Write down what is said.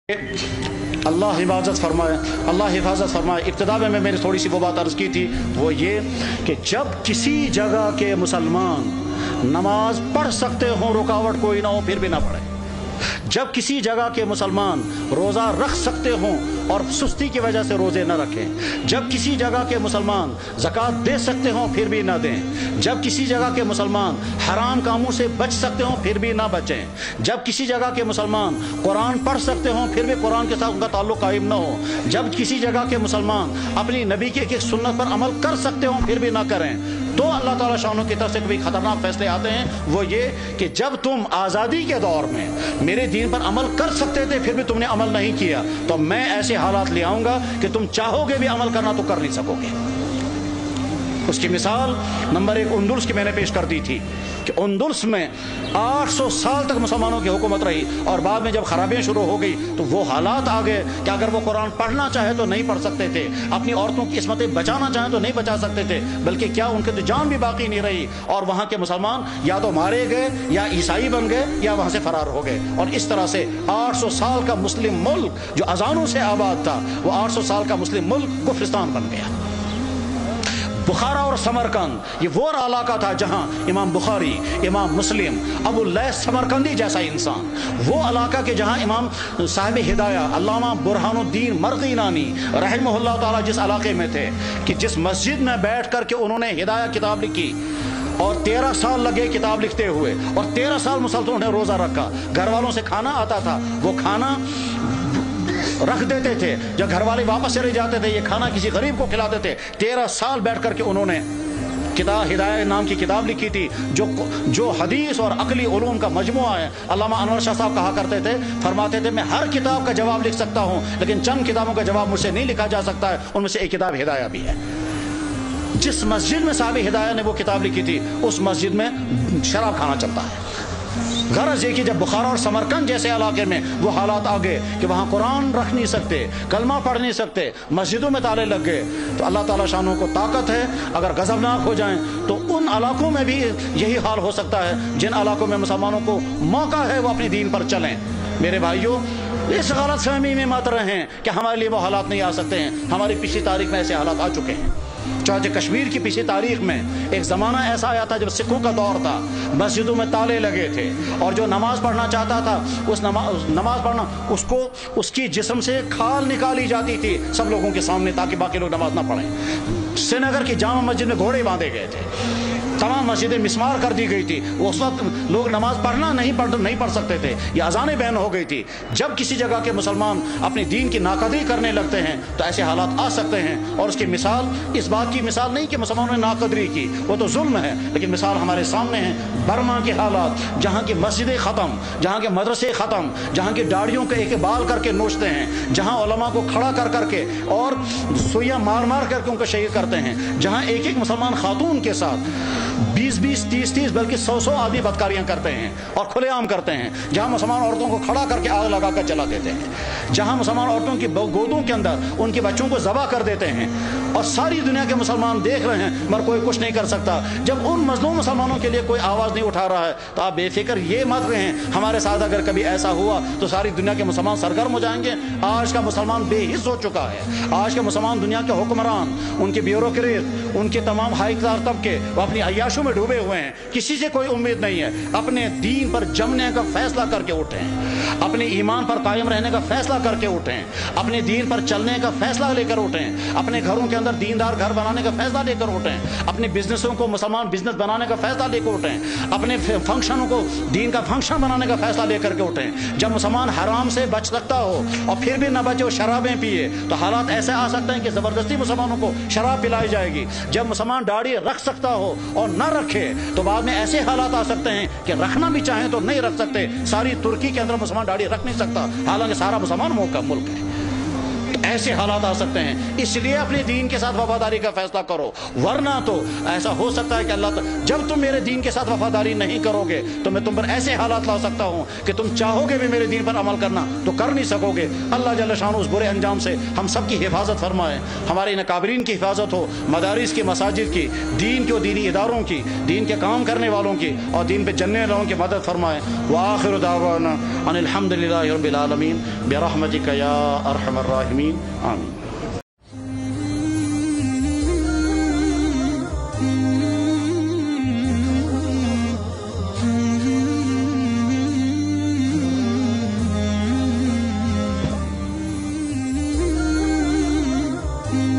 अल्लाह हिफाजत फरमाए, अल्लाह हिफाजत फरमाए। इब्तिदा में मैंने थोड़ी सी वो बात अर्ज़ की थी, वो ये कि जब किसी जगह के मुसलमान नमाज पढ़ सकते हों, रुकावट कोई ना हो, फिर भी ना पढ़े। जब किसी जगह के मुसलमान रोज़ा रख सकते हों और सुस्ती की वजह से रोज़े न रखें, जब किसी जगह के मुसलमान ज़कात दे सकते हों फिर भी ना दें, जब किसी जगह के मुसलमान हराम कामों से बच सकते हों फिर भी ना बचें, जब किसी जगह के मुसलमान कुरान पढ़ सकते हों फिर भी कुरान के साथ उनका ताल्लुक़ कायम ना हो, जब किसी जगह के मुसलमान अपनी नबी की एक सुन्नत पर अमल कर सकते हों फिर भी ना करें, तो अल्लाह ताला शानों की तरफ से कभी खतरनाक फैसले आते हैं। वो ये कि जब तुम आज़ादी के दौर में मेरे दीन पर अमल कर सकते थे फिर भी तुमने अमल नहीं किया, तो मैं ऐसे हालात ले आऊंगा कि तुम चाहोगे भी अमल करना तो कर नहीं सकोगे। उसकी मिसाल नंबर 1 उंदुल्स की मैंने पेश कर दी थी कि उंदुल्स में 800 साल तक मुसलमानों की हुकूमत रही और बाद में जब खराबियां शुरू हो गई तो वो हालात आ गए कि अगर वो कुरान पढ़ना चाहे तो नहीं पढ़ सकते थे, अपनी औरतों की इस्मतें बचाना चाहे तो नहीं बचा सकते थे, बल्कि क्या उनकी तो जान भी बाकी नहीं रही और वहाँ के मुसलमान या तो मारे गए या ईसाई बन गए या वहाँ से फरार हो गए। और इस तरह से 800 साल का मुस्लिम मुल्क जो अजानों से आबाद था वो 800 साल का मुस्लिम मुल्क कुफ्रिस्तान बन गया। बुखारा और समरकंद ये वो इलाका था जहां इमाम बुखारी, इमाम मुस्लिम, अबू लैस समरकंदी जैसा इंसान, वो इलाका के जहां इमाम साहिब हिदाया अल्लामा बुरहानुद्दीन मरग़ीनानी रहमहुल्लाह ताला जिस इलाके में थे कि जिस मस्जिद में बैठ कर के उन्होंने हिदाया किताब लिखी और 13 साल लगे किताब लिखते हुए और 13 साल मुसलसलों ने रोज़ा रखा, घर वालों से खाना आता था, वो खाना रख देते थे, जब घर वाले वापस चले जाते थे ये खाना किसी गरीब को खिलाते थे। 13 साल बैठ करके उन्होंने किताब हिदायत नाम की किताब लिखी थी जो हदीस और अकली उलूम का मजमुआ है। अल्लामा अनवर शाह साहब कहा करते थे, फरमाते थे मैं हर किताब का जवाब लिख सकता हूँ लेकिन चंद किताबों का जवाब मुझसे नहीं लिखा जा सकता है, उनमें से एक किताब हिदाया भी है। जिस मस्जिद में साहिब हिदाया ने वो किताब लिखी थी उस मस्जिद में शराब खाना चलता है। गरज ये कि जब बुखारा और समरकंद जैसे इलाके में वो हालात आ गए कि वहाँ कुरान रख नहीं सकते, कलमा पढ़ नहीं सकते, मस्जिदों में ताले लग गए, तो अल्लाह ताला शानों को ताकत है अगर गज़बनाक हो जाएं तो उन इलाकों में भी यही हाल हो सकता है जिन इलाकों में मुसलमानों को मौका है वो अपने दीन पर चलें। मेरे भाइयों, इस गलत फहमी में मत रहें कि हमारे लिए वो हालात नहीं आ सकते हैं। हमारी पिछली तारीख में ऐसे हालात आ चुके हैं। चाहे कश्मीर की पिछली तारीख में एक ज़माना ऐसा आया था जब सिखों का दौर था, मस्जिदों में ताले लगे थे और जो नमाज पढ़ना चाहता था उस नमाज पढ़ना उसको उसकी जिस्म से खाल निकाली जाती थी सब लोगों के सामने ताकि बाकी लोग नमाज ना पढ़ें। श्रीनगर की जामा मस्जिद में घोड़े बांधे गए थे, तमाम मस्जिदें मिस्मार कर दी गई थी, उस वक्त लोग नमाज पढ़ना नहीं पढ़ सकते थे, ये अजानें बैन हो गई थी। जब किसी जगह के मुसलमान अपने दीन की नाकदरी करने लगते हैं तो ऐसे हालात आ सकते हैं। और उसकी मिसाल इस बात की मिसाल नहीं कि मुसलमानों ने नाकदरी की, वो तो जुल्म है, लेकिन मिसाल हमारे सामने है बर्मा के हालात, जहाँ की मस्जिदें ख़त्म, जहाँ के मदरसे ख़त्म, जहाँ की दाढ़ियों के एक बाल करके नोचते हैं, जहाँ उलमा को खड़ा कर करके और सुइयाँ मार मार करके उनको शहीद करते हैं, जहाँ एक एक मुसलमान खातून के साथ 20-20, 30-30 बल्कि 100-100 आदमी बदकारियां करते हैं और खुलेआम करते हैं, जहां मुसलमान औरतों को खड़ा करके आग लगाकर जला देते हैं, जहां मुसलमान औरतों की गोदों के अंदर उनके बच्चों को ज़बह कर देते हैं और सारी दुनिया के मुसलमान देख रहे हैं मगर कोई कुछ नहीं कर सकता। जब उन मजलूम मुसलमानों के लिए कोई आवाज़ नहीं उठा रहा है तो आप बेफिक्र ये मत रहें हमारे साथ अगर कभी ऐसा हुआ तो सारी दुनिया के मुसलमान सरगर्म हो जाएंगे। आज का मुसलमान बेहिस हो चुका है, आज के मुसलमान दुनिया के हुक्मरान, उनके ब्यूरोक्रेट, उनके तमाम हाईकदार तबके वो अपनी अय्याशों में डूबे हुए हैं, किसी से कोई उम्मीद नहीं है। अपने दीन पर जमने का फैसला करके उठें, अपने ईमान पर कायम रहने का फैसला करके उठें, अपने दीन पर चलने का फैसला लेकर उठें, अपने घरों के अंदर दीनदार घर बनाने का फैसला लेकर उठें, अपने बिजनेसों को मुसलमान बिजनेस बनाने का फैसला लेकर उठें, अपने फंक्शनों को दीन का फंक्शन बनाने का फैसला लेकर के उठें। जब मुसलमान हराम से बच सकता हो और फिर भी न बचे, शराबें पिए, तो हालात ऐसे आ सकते हैं कि ज़बरदस्ती मुसलमानों को शराब पिलाई जाएगी। जब मुसलमान दाढ़ी रख सकता हो और न रखे तो बाद में ऐसे हालात आ सकते हैं कि रखना भी चाहें तो नहीं रख सकते। सारी तुर्की के अंदर मुसलमान दाढ़ी रख नहीं सकता, हालांकि सारा मुसलमान मुल्क है। ایسے حالات آ سکتے ہیں، اس لیے اپنے دین کے ساتھ وفاداری کا فیصلہ کرو، ورنہ تو ایسا ہو سکتا ہے کہ اللہ جب تم میرے دین کے ساتھ وفاداری نہیں کرو گے تو میں تم پر ایسے حالات لا سکتا ہوں کہ تم چاہو گے بھی میرے دین پر عمل کرنا تو کر نہیں سکو گے۔ اللہ جل شانہ اس برے انجام سے ہم سب کی حفاظت فرمائے، ہمارے ان اکابرین کی حفاظت ہو، مدارس کی، مساجد کی، دین کے و دینی اداروں کی، دین کے کام کرنے والوں کی اور دین پہ چلنے والوں کی مدد فرمائے۔ وآخر دعوانا ان الحمد للہ رب العالمین برحمتک یا ارحم الراحمین، آمین۔ Mm-hmm.